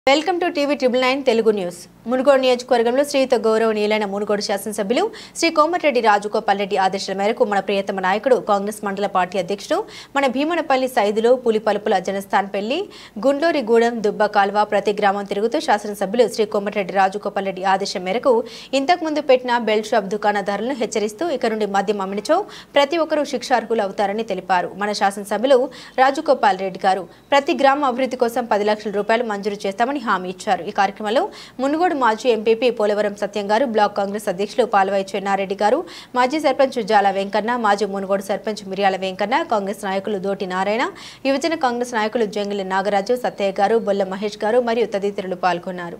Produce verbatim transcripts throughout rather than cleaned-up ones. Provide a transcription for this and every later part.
Welcome to TV triple nine Telugu news. Munugode నియోజకవర్గంలో శ్రీయుత గౌరవనీయులైన మునుగోడు శాసనసభ్యులు శ్రీ కోమటిరెడ్డి రాజగోపాల్ రెడ్డి ఆదేశాల మేరకు మన ప్రియతమ నాయకుడు కాంగ్రెస్ మండల పార్టీ అధ్యక్షుడు మన భీమనపల్లి సైదులో పులిపలుపుల జనస్థాన్పల్లి గుండ్లూరిగూడెం దుబ్బ కాల్వ ప్రతి గ్రామం తిరుగుతూ శాసనసభ్యులు శ్రీ కోమటిరెడ్డి రాజగోపాల్ రెడ్డి ఆదేశం మేరకు ఇంతకుముందు పెట్టిన బెల్ట్ షాప్ దుకాణదారులను హెచ్చరిస్తూ ఇక నుండి మద్యం అమ్మినచో ప్రతి ఒక్కరూ శిక్షార్హులు అవుతారని తెలిపారు. మన శాసనసభ్యులు రాజగోపాల్ రెడ్డి గారు ప్రతి గ్రామ అభివృద్ధి కోసం పది లక్షల రూపాయలు మంజూరు చేస్తామని హామీ ఇచ్చారు. ఈ కార్యక్రమంలో మునుగోడు మాజీ ఎంపీపీ పోలవరం సత్యం గారు, బ్లాక్ కాంగ్రెస్ అధ్యక్షులు పాల్వాయి చెన్నారెడ్డి గారు, మాజీ సర్పంచ్ జాల వెంకన్న, మాజీ మునుగోడు సర్పంచ్ మిర్యాల వెంకన్న, కాంగ్రెస్ నాయకులు దోటి నారాయణ, యువజన కాంగ్రెస్ నాయకులు జంగిలి నాగరాజు, సత్తయ్య గారు, బొల్ల మహేష్ గారు మరియు తదితరులు పాల్గొన్నారు.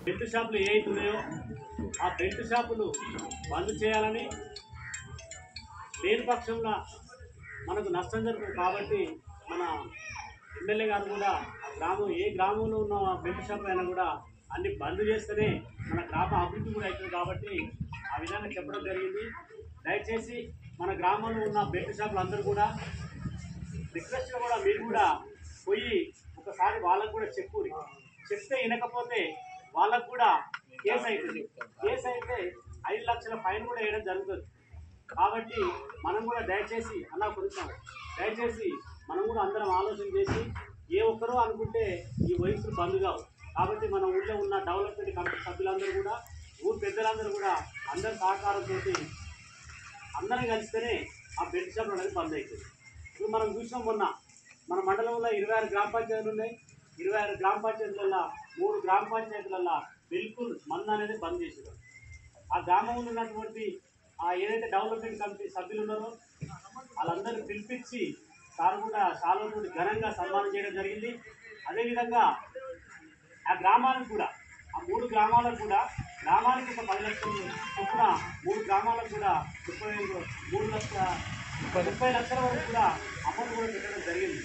మనకు నష్టం జరుగుతుంది కాబట్టి మన ఎమ్మెల్యే గారు కూడా గ్రామం ఏ గ్రామంలో ఉన్న బెల్ట్ షాప్ అయినా కూడా అన్ని బంద్ చేస్తేనే మన గ్రామ అభివృద్ధి కూడా అవుతుంది కాబట్టి ఆ విధంగా చెప్పడం జరిగింది. దయచేసి మన గ్రామంలో ఉన్న బెల్ట్ షాపులు అందరూ కూడా రిక్వెస్ట్గా కూడా మీరు కూడా పోయి ఒకసారి వాళ్ళకు కూడా చెప్పు చెప్తే వినకపోతే వాళ్ళకు కూడా కేసు అవుతుంది. కేసు అయితే ఐదు లక్షల ఫైన్ కూడా వేయడం జరుగుతుంది. కాబట్టి మనం కూడా దయచేసి అలా కొంచెం దయచేసి మనం కూడా అందరం ఆలోచన చేసి ఏ ఒక్కరో అనుకుంటే ఈ వయసులు బంద్ కావు. కాబట్టి మన ఊళ్ళో ఉన్న డెవలప్మెంట్ కమిటీ సభ్యులందరూ కూడా ఊరు పెద్దలందరూ కూడా అందరి సహకారంతో అందరం కలిస్తేనే ఆ బెల్ట్ షాప్ అనేది బంద్ అవుతుంది. ఇప్పుడు మనం చూసినాం మొన్న మన మండలంలో ఇరవై ఆరు గ్రామ పంచాయతీలు ఉన్నాయి. ఇరవై ఆరు గ్రామ పంచాయతీలలో మూడు గ్రామ పంచాయతీలలో బిల్కుల్ మందు అనేది బంద్ చేసారు. ఆ గ్రామంలో ఉన్నటువంటి ఏదైతే డెవలప్మెంట్ కమిటీ సభ్యులు ఉన్నారో వాళ్ళందరినీ పిలిపించి సార్ కూడా చాలా ఘనంగా సన్మానం చేయడం జరిగింది. అదేవిధంగా ఆ గ్రామాలకు కూడా ఆ మూడు గ్రామాలకు కూడా గ్రామానికి ఒక పది లక్షలు చొప్పున మూడు గ్రామాలకు కూడా ముప్పై మూడు లక్షల ముప్పై లక్షల వరకు కూడా అమౌంట్ కూడా పెట్టడం జరిగింది.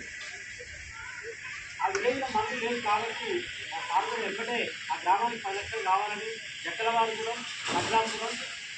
ఆ విలేజ్లో మంది లేదు కాబట్టి ఆ సార్ కూడా వెంబడే ఆ గ్రామానికి పది లక్షలు కావాలని జక్కలవారిగూడెం, కడ్లాపురం,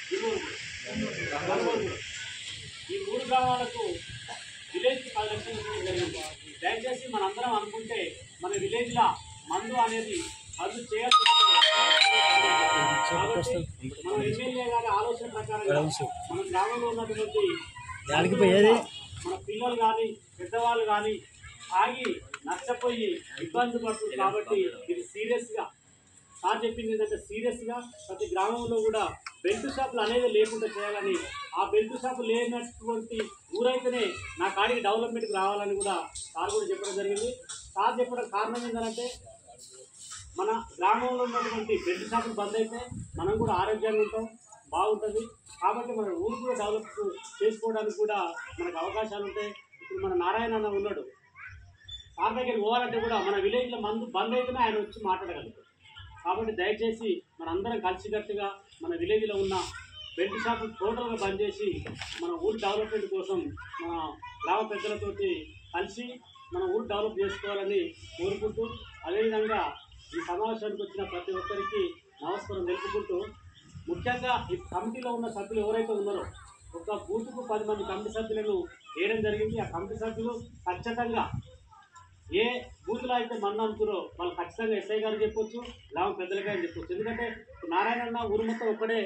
ఈ మూడు గ్రామాలకు విలేజ్కి పది లక్షలు ఇవ్వడం జరిగింది. దయచేసి మనందరం అనుకుంటే మన విలేజ్లో మందు అనేది మందు చేయాల్సి కాబట్టి మన ఎమ్మెల్యే గారి ఆలోచన ప్రకారంగా మన గ్రామంలో ఉన్నటువంటి మన పిల్లలు కానీ పెద్దవాళ్ళు కానీ ఆగి నష్టపోయి ఇబ్బంది పడుతుంది. కాబట్టి ఇది సీరియస్గా సార్ చెప్పింది ఏంటంటే సీరియస్గా ప్రతి గ్రామంలో కూడా బెల్ట్ షాపులు అనేది లేకుండా చేయాలని, ఆ బెల్ట్ షాపు లేనటువంటి ఊరైతేనే నా కాడికి డెవలప్మెంట్కి రావాలని కూడా సార్ కూడా చెప్పడం జరిగింది. సార్ చెప్పడం కారణం ఏంటంటే మన గ్రామంలో ఉన్నటువంటి బెల్ట్ షాపులు బంద్ అయితే మనం కూడా ఆరోగ్యంగా ఉంటాం, బాగుంటుంది. కాబట్టి మన ఊరు కూడా డెవలప్ చేసుకోవడానికి కూడా మనకు అవకాశాలు ఉంటాయి. ఇప్పుడు మన నారాయణ అన్న ఉన్నాడు, సార్ దగ్గరికి పోవాలంటే కూడా మన విలేజ్లో మందు బంద్ అయితేనే ఆయన వచ్చి మాట్లాడగలుగుతారు. కాబట్టి దయచేసి మనందరం కలిసికట్టుగా మన విలేజ్లో ఉన్న బెల్ట్ షాపులు టోటల్గా బంద్ చేసి మన ఊరు డెవలప్మెంట్ కోసం మన గ్రామ పెద్దలతో కలిసి మన ఊరు డెవలప్ చేసుకోవాలని కోరుకుంటూ, అదేవిధంగా ఈ సమావేశానికి వచ్చిన ప్రతి ఒక్కరికి నమస్కారం తెలుపుకుంటూ, ముఖ్యంగా ఈ కమిటీలో ఉన్న సభ్యులు ఎవరైతే ఉన్నారో ఒక బూతుకు పది మంది కమిటీ సభ్యులను వేయడం జరిగింది. ఆ కమిటీ సభ్యులు ఖచ్చితంగా ఏ బూతులో అయితే మంది అనుకురో వాళ్ళు ఖచ్చితంగా ఎస్ఐ గారు చెప్పొచ్చు, గ్రామ పెద్దలకే అని చెప్పొచ్చు. ఎందుకంటే నారాయణ అన్న ఊరు మొత్తం ఒక్కడే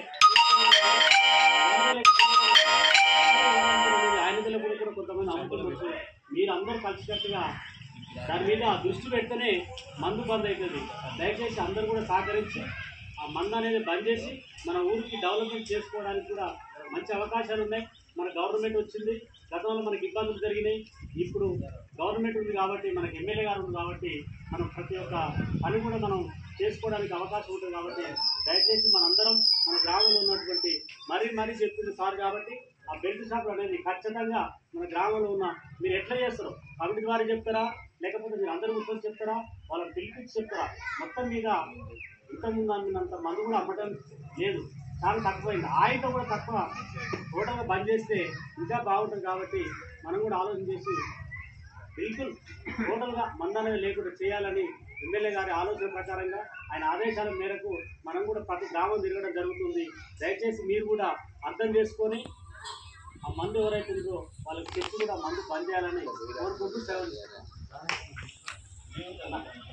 ఆయన తెలియకుండా కూడా కొంతమంది అమ్ముకోవచ్చు. మీరు అందరూ కలిసికట్టుగా దాని మీద దృష్టి పెడితేనే మందు బంద్ అవుతుంది. దయచేసి అందరూ కూడా సహకరించి ఆ మందు అనేది బంద్ చేసి మన ఊరికి డెవలప్మెంట్ చేసుకోవడానికి కూడా మంచి అవకాశాలు ఉన్నాయి. మన గవర్నమెంట్ వచ్చింది, గతంలో మనకి ఇబ్బందులు జరిగినాయి. ఇప్పుడు గవర్నమెంట్ ఉంది కాబట్టి మనకి ఎమ్మెల్యే గారు ఉంది కాబట్టి మనం ప్రతి ఒక్క పని కూడా మనం చేసుకోవడానికి అవకాశం ఉంటుంది. కాబట్టి దయచేసి మనందరం మన గ్రామంలో ఉన్నటువంటి మరీ మరీ చెప్తుంది సార్ కాబట్టి ఆ బెల్ట్ షాపులు అనేది ఖచ్చితంగా మన గ్రామంలో ఉన్న మీరు ఎట్లా చేస్తారో కమిటీ ద్వారా చెప్తారా, లేకపోతే మీరు అందరూ కూర్చొని చెప్తారా, వాళ్ళని పిలిపించి చెప్తారా. మొత్తం మీద ఇంతకుముందు అన్నంత మందు కూడా అమ్మటం లేదు, చాలా తక్కువైంది. ఆయిల్ కూడా తక్కువ టోటల్గా బంద్ చేస్తే ఇంకా బాగుంటుంది. కాబట్టి మనం కూడా ఆలోచన చేసి బిల్కుల్ టోటల్గా మందు అనేది లేకుండా చేయాలని ఎమ్మెల్యే గారి ఆలోచన ప్రకారంగా ఆయన ఆదేశాల మేరకు మనం కూడా ప్రతి గ్రామం తిరగడం జరుగుతుంది. దయచేసి మీరు కూడా అర్థం చేసుకొని ఆ మందు ఎవరైతే ఉందో వాళ్ళకి చెప్పి కూడా మందు బంద్ చేయాలని కోరుకుంటూ సెలవు.